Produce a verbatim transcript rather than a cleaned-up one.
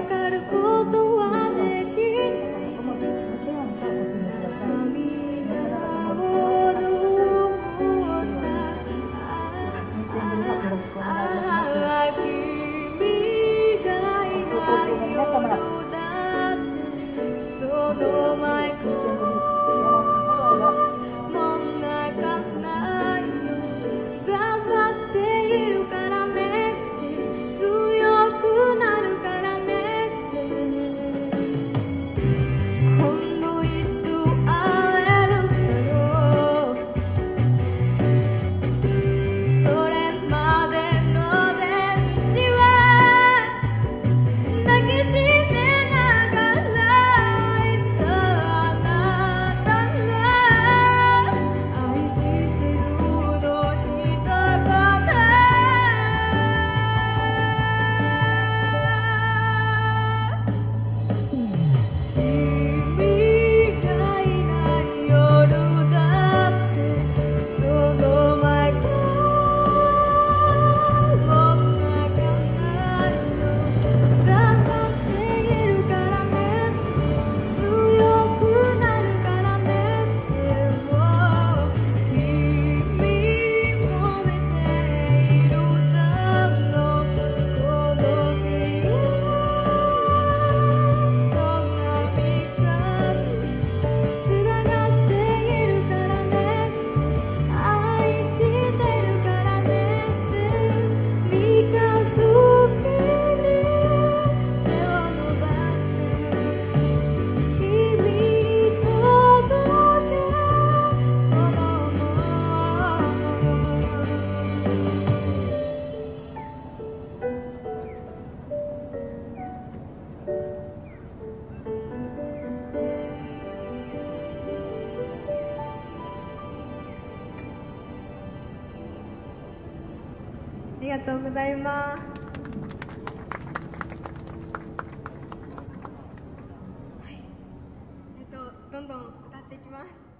かることはできない涙を拭ったああ君がいない夜だってその前からもう泣かないよ頑張っているからねって強くなるからねって今度いつ会えるだろうそれまでの電池は抱きしめながらいたあなたが愛してるの一言君がいない夜だってその前からもう泣かないよ頑張っているからね強くなるからねでも君もめているだろうこの日そんなみたいつながっているからね愛してるからねって三日月に手を伸ばして君に届けこの想ありがとうございます。はい。えっとどんどん歌っていきます。